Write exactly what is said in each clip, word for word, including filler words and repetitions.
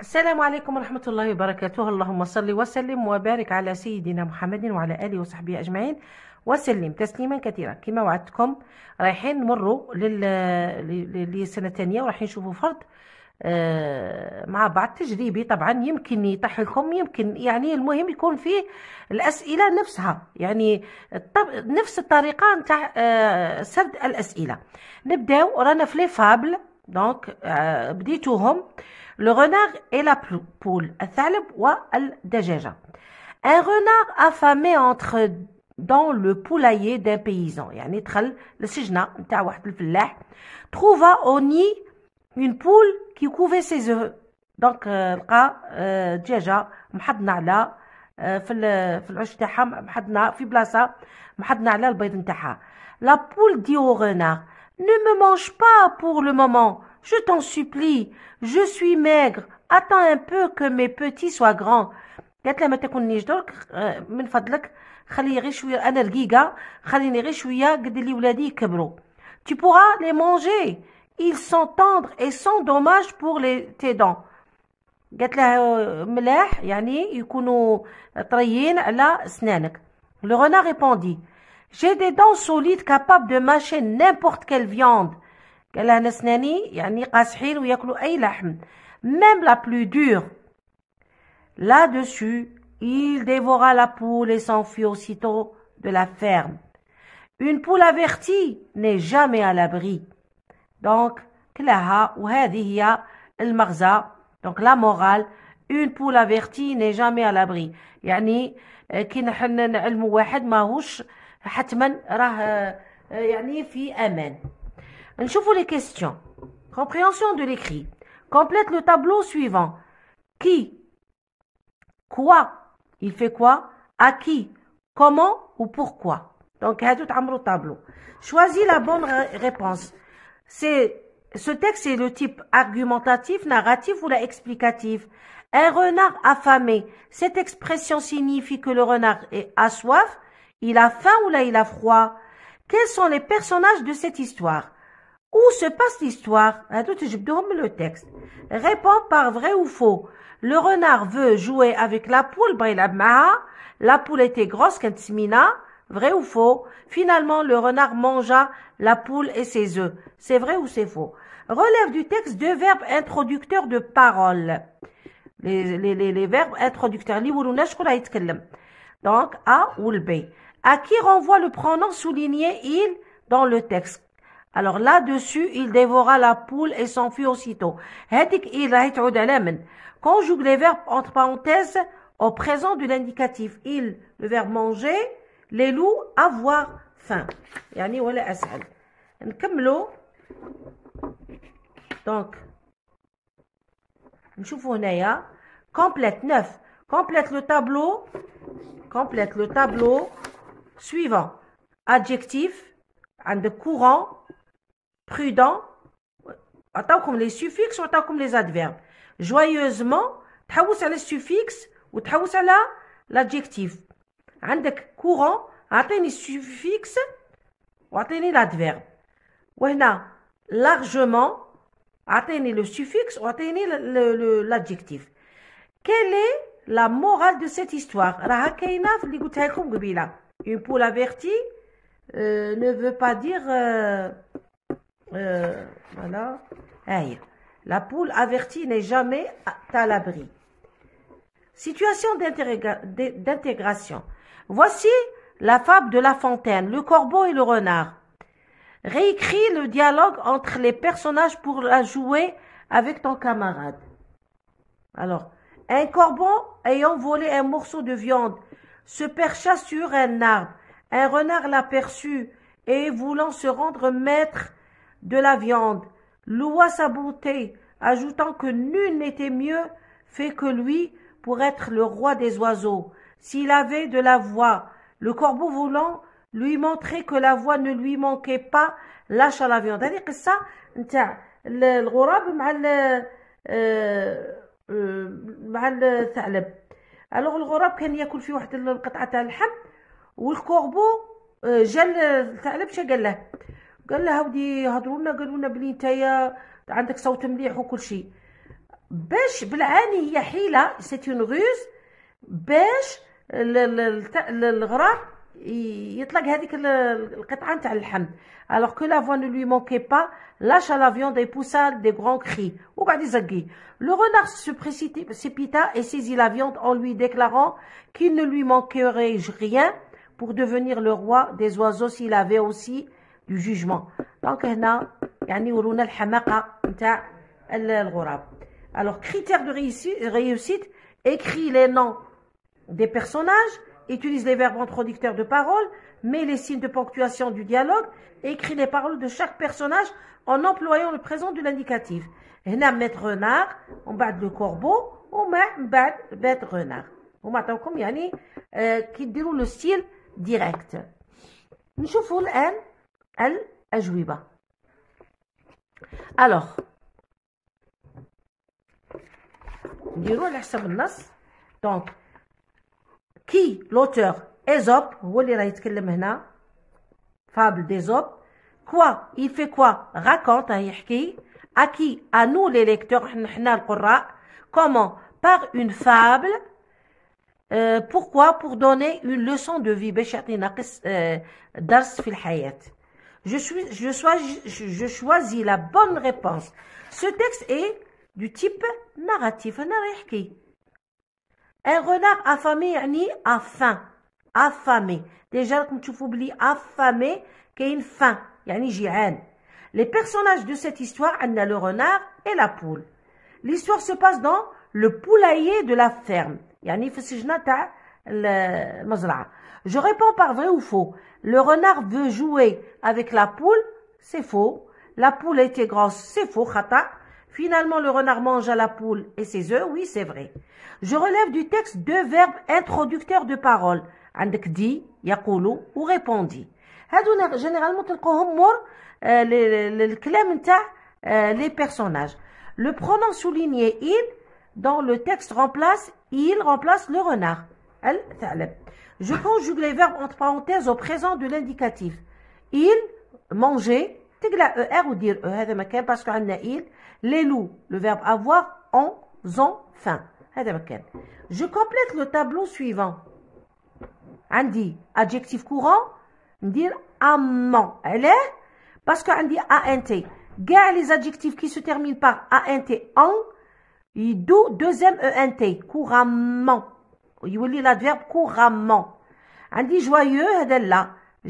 السلام عليكم ورحمة الله وبركاته. اللهم صل وسلم وبارك على سيدنا محمد وعلى آله وصحبه أجمعين وسلم تسليما كثيرا. كما وعدتكم رايحين نمروا للسنة الثانية ورايحين نشوفوا فرض آه مع بعض تجريبي. طبعا يمكن يطيح لكم، يمكن يعني المهم يكون فيه الأسئلة نفسها، يعني نفس الطريقة نتاع آه سرد الأسئلة. نبداو رانا في لي فابل. دونك آه بديتوهم le renard et la poule, الثعلب والدجاجة. Un renard affamé entre dans le poulailler d'un paysan، يعني دخل للسجنة نتاع واحد الفلاح. trouva au nid une poule qui couvait ses œufs. دونك لقى دجاجة محضنة على في في العش تاعها، محضنة في بلاصة محضنة على البيض نتاعها. La poule dit au renard: ne me mange pas pour le moment, je t'en supplie, je suis maigre, attends un peu que mes petits soient grands. قالت له ما تاكلنيش درك، من فضلك خلي غير شويه، انا رقيقه، خليني غير شويه قد لي ولادي يكبروا. Tu pourras les manger, ils sont tendres et sans dommage pour les tes dents. قالت له ملاح يعني يكونوا طريين على اسنانك. Le renard répondit: j'ai des dents solides capables de mâcher n'importe quelle viande. قال لها انا اسناني يعني قاصحين وياكلوا اي لحم، même la plus dure. Là-dessus, il dévora la poule et s'enfuit aussitôt de la ferme. Une poule avertie n'est jamais à l'abri. Donc كلاها، وهذه هي المغزى. donc la morale: une poule avertie n'est jamais à l'abri، يعني كي نحن نعلموا واحد ماهوش حتما راه يعني في امان. نشوفوا les questions. Compréhension de l'écrit. Complète le tableau suivant. Qui? Quoi? Il fait quoi? À qui? Comment ou pourquoi? Donc هادو تعمروا tableau. Choisis la bonne réponse. C'est ce texte est le type argumentatif, narratif ou la explicatif. Un renard affamé. Cette expression signifie que le renard est a soif, il a faim ou là il a froid. Quels sont les personnages de cette histoire? Où se passe l'histoire? Le texte. Réponds par vrai ou faux. Le renard veut jouer avec la poule. La poule était grosse. Vrai ou faux? Finalement, le renard mangea la poule et ses œufs. C'est vrai ou c'est faux? Relève du texte deux verbes introducteurs de parole. Les, les, les, les verbes introducteurs. Donc, A ou le B. À qui renvoie le pronom souligné il dans le texte? Alors là-dessus, il dévora la poule et s'enfuit aussitôt. Conjugue les verbes entre parenthèses au présent de l'indicatif. Il, le verbe manger, les loups, avoir faim. يعني ولا أسهل. نكملوا. Donc, نشوفوا هنايا. Complète neuf. Complète le tableau. Complète le tableau suivant. Adjectif, عندك courant, prudent, عطاوكم les suffixes وعطاوكم les adverbes. joyeusement تحوس على السوفيكس وتحوس على l'adjectif. عندك courant عطيني السوفيكس وعطيني l'adverbe. وهنا largement عطيني le suffix وعطيني l'adjectif. Quelle est la morale de cette histoire? راها كاينه في اللي قلتها لكم قبيله. Une poule avertie euh, ne veut pas dire euh, euh, voilà. Aïe. La poule avertie n'est jamais à l'abri. Situation d'intégration. Voici la fable de La Fontaine, le corbeau et le renard. Réécris le dialogue entre les personnages pour la jouer avec ton camarade. Alors, un corbeau ayant volé un morceau de viande se percha sur un arbre. Un renard l'aperçut et, voulant se rendre maître de la viande, loua sa beauté, ajoutant que nul n'était mieux fait que lui pour être le roi des oiseaux. S'il avait de la voix, le corbeau voulant lui montrer que la voix ne lui manquait pas, lâcha la viande. هذه قصة نتاع الغراب مع ال مع الثعلب. الوغ الغراب كان ياكل في واحد القطعة تاع اللحم، والكوربو جا الثعلب شا قال له؟ قال له هاودي هضروا لنا قالوا لنا بلي نتايا عندك صوت مليح وكل شيء. باش بالعاني هي حيلة سيت اون روز باش الغراب يطلق هذيك القطعة نتاع اللحم. alors que la voix ne lui manquait pas, lâcha la viande et poussa des grands cris. وقعد يزقي. Le renard se précipita et saisit la viande en lui déclarant qu'il ne lui manquerait rien pour devenir le roi des oiseaux s'il avait aussi du jugement. donc هنا يعني يورونا الحماقة نتاع الغراب. alors critère de réussite, écrit les noms des personnages, utilise les verbes introducteurs de paroles, met les signes de ponctuation du dialogue, écrit les paroles de chaque personnage en employant le présent de l'indicatif. هنا maître renard ومن بعد le corbeau ومن بعد bête renard. هما عطاوكم يعني آه كي ديروا لو ستيل ديريكت. نشوفوا الآن الأجوبة. alors نديروا على حسب النص. donc qui l'auteur Ésope هو اللي راه يتكلم هنا fable d'Ésope. quoi il fait quoi raconte يحكي. à qui à nous les lecteurs حنا القراء. comment par une fable. euh, pourquoi pour donner une leçon de vie باش يعطينا قص درس في الحياة. je suis je choisis je choisis la bonne réponse. ce texte est du type narratif. هنا راه يحكي un renard affamé يعني à faim affamé. déjà راكم تشوفوا بلي affamé كاين faim يعني جيعان. les personnages de cette histoire عندنا le renard et la poule. l'histoire se passe dans le poulailler de la ferme يعني في السجنة تاع المزرعة. je réponds par vrai ou faux. le renard veut jouer avec la poule. c'est faux. la poule était grosse. c'est faux خطأ. finalement le renard mange à la poule et ses œufs. oui c'est vrai. je relève du texte deux verbes introducteurs de paroles. عندك dit يقول ou répondit. هادو généralement تلقوهم مور الكلام نتاع les personnages. le pronom souligné il dans le texte remplace il remplace le renard الثعلب. je conjugue les verbes entre parenthèses au présent de l'indicatif. il manger تقلع er ou dire e هذا ما كان باسكو عندنا il. les loups le verbe avoir en ont faim هذا ما كان. je complète le tableau suivant. عندي adjectif courant ندير amant. علاه باسكو عندي ant. كاع les adjectifs qui se terminent par ant en يدو deuxième ent couramment يولي l'adverbe couramment. عندي joyeux هذا لا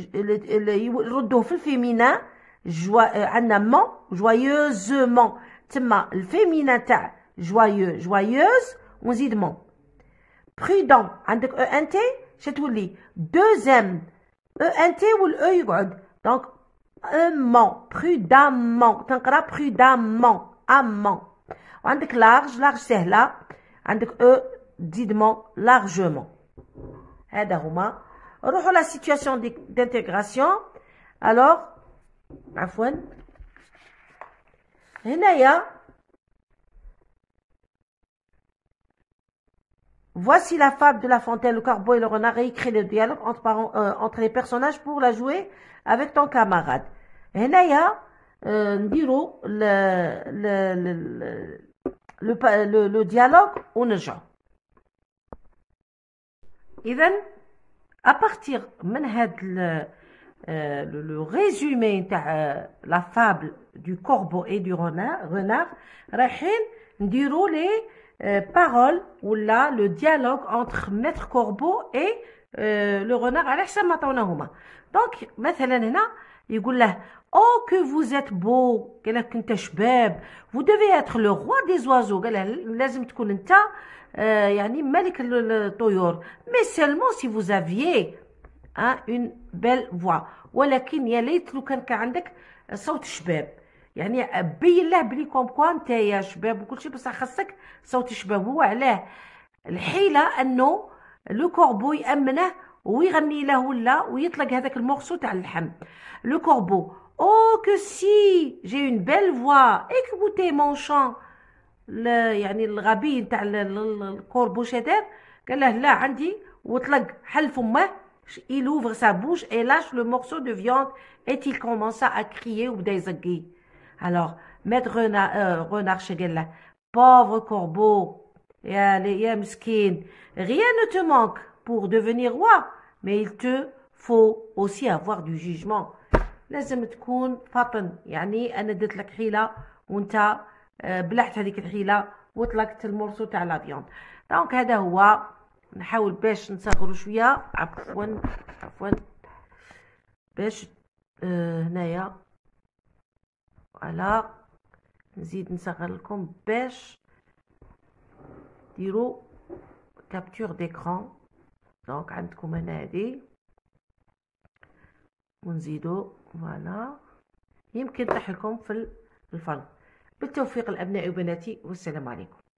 يردوه في الفيمينان جوا عندنا من joyeusement تما الفيمينان تاع joyeux joyeuse ونزيد من. prudent عندك ent شتولي deuxième ent والاو يقعد دونك amant prudemment تنقرا prudemment amant. وعندك large large سهله عندك او تزيد من largement. هذا هما. نروحوا لا situation d'intégration. alors عفوا هنايا voici la fable de La Fontaine, le corbeau et le renard. Réécris le dialogue entre, euh, entre les personnages pour la jouer avec ton camarade. هنايا نديرو le, le, le, le, le, le dialogue ونرجعو. إذن à partir من هاد le, euh, le, le résumé تاع la fable du corbeau et du renard, renard رايحين نديرو les euh, paroles ou là le dialogue entre maître corbeau et euh, le renard على حسب ما عطاوناهما. donc مثلا هنا يقول له oh que vous êtes beau قال لك انت شباب. vous devez être le roi des oiseaux قال له لازم تكون انت euh, يعني ملك الطيور. mais seulement si vous aviez hein, une belle voix. ولكن يا ليت لو كان كان عندك صوت شباب يعني بين له بلي كوم كوا انت يا شباب وكل شيء بصح خاصك صوت شباب. هو علاه الحيله انه لو كوربو يامنه ويغني له ولا ويطلق هذاك المورسو تاع اللحم. لو كوربو oh que si j'ai une belle voix écoutez mon chant. يعني الغبي نتاع الكوربو شدار قال له لا عندي وطلق حل فمه. il ouvre sa bouche et lâche le morceau de viande et il commença à crier وبدا يزقي. alors maître renard, euh, renard شقال له pauvre corbeau, يا يا مسكين. Rien ne te manque pour devenir roi, mais il te faut aussi avoir du jugement. لازم تكون فطن، يعني انا درت لك حيله وانت بلعت هذيك الحيله وطلقت المورسو تاع لافيون. دونك هذا هو، نحاول باش نصغروا شويه، عفوا عفوا باش آه هنايا فوالا، نزيد نصغر لكم باش ديروا كابتور ديكران. دونك عندكم هنا هذه ونزيدو فوالا، يمكن تحكم في الفرن. بالتوفيق الأبناء وبناتي، والسلام عليكم.